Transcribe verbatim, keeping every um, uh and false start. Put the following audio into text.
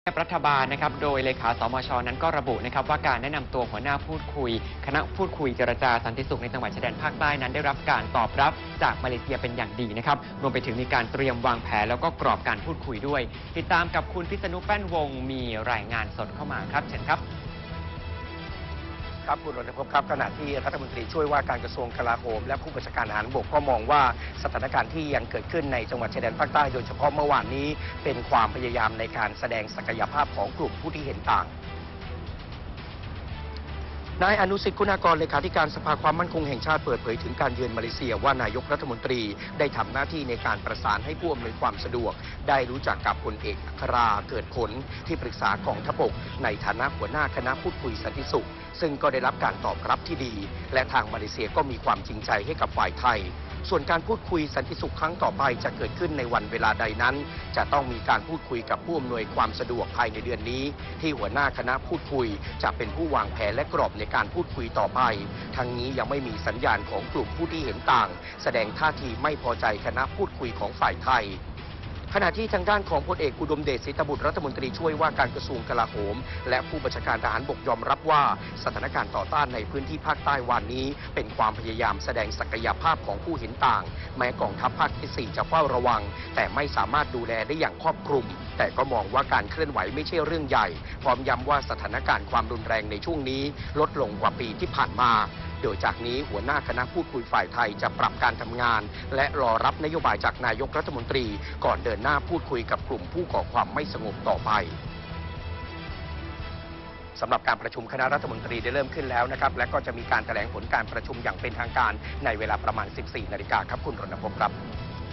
รัฐบาลนะครับโดยเลขาสมชนั้นก็ระบุนะครับว่าการแนะนำตัวหัวหน้าพูดคุยคณะพูดคุยเจรจาสันติสุขในจังหวัดชายแดนภาคใต้นั้นได้รับการตอบรับจากมาเลเซียเป็นอย่างดีนะครับรวมไปถึงมีการเตรียมวางแผนแล้วก็กรอบการพูดคุยด้วยติดตามกับคุณพิษณุแป้นวงศ์มีรายงานสดเข้ามาครับเชิญครับครับคุณรณพงศ์ครับขณะที่รัฐมนตรีช่วยว่าการกระทรวงกลาโหมและผู้บัญชาการทหารบกก็มองว่าสถานการณ์ที่ยังเกิดขึ้นในจังหวัดชายแดนภาคใต้โดยเฉพาะเมื่อวานนี้เป็นความพยายามในการแสดงศักยภาพของกลุ่มผู้ที่เห็นต่างนายอนุสิทธิ์คุณากรเลขาธิการสภาความมั่นคงแห่งชาติเปิดเผยถึงการเยือนมาเลเซียว่านายกรัฐมนตรีได้ทำหน้าที่ในการประสานให้ผู้อำนวยความสะดวกได้รู้จักกับพลเอกอัคราเกิดผลที่ปรึกษากองทัพบกในฐานะหัวหน้าคณะพูดคุยสันติสุขซึ่งก็ได้รับการตอบรับที่ดีและทางมาเลเซียก็มีความจริงใจให้กับฝ่ายไทยส่วนการพูดคุยสันติสุขครั้งต่อไปจะเกิดขึ้นในวันเวลาใดนั้นจะต้องมีการพูดคุยกับผู้อำนวยความสะดวกภายในเดือนนี้ที่หัวหน้าคณะพูดคุยจะเป็นผู้วางแผนและกรอบในการพูดคุยต่อไปทั้งนี้ยังไม่มีสัญญาณของกลุ่มผู้ที่เห็นต่างแสดงท่าทีไม่พอใจคณะพูดคุยของฝ่ายไทยขณะที่ทางด้านของพลเอกอุดมเดชศิตบุตรรัฐมนตรีช่วยว่าการกระทรวงกลาโหมและผู้บัญชาการทหารบกยอมรับว่าสถานการณ์ต่อต้านในพื้นที่ภาคใต้วันนี้เป็นความพยายามแสดงศักยภาพของผู้เห็นต่างแม้กองทัพภาคที่สี่จะเฝ้าระวังแต่ไม่สามารถดูแลได้อย่างครอบคลุมแต่ก็มองว่าการเคลื่อนไหวไม่ใช่เรื่องใหญ่พร้อมย้ำว่าสถานการณ์ความรุนแรงในช่วงนี้ลดลงกว่าปีที่ผ่านมาโดยจากนี้หัวหน้าคณะพูดคุยฝ่ายไทยจะปรับการทำงานและรอรับนโยบายจากนายกรัฐมนตรีก่อนเดินหน้าพูดคุยกับกลุ่มผู้ก่อความไม่สงบต่อไปสำหรับการประชุมคณะรัฐมนตรีได้เริ่มขึ้นแล้วนะครับและก็จะมีการแถลงผลการประชุมอย่างเป็นทางการในเวลาประมาณ สิบสี่นาฬิกาครับคุณรณพงศ์ครับ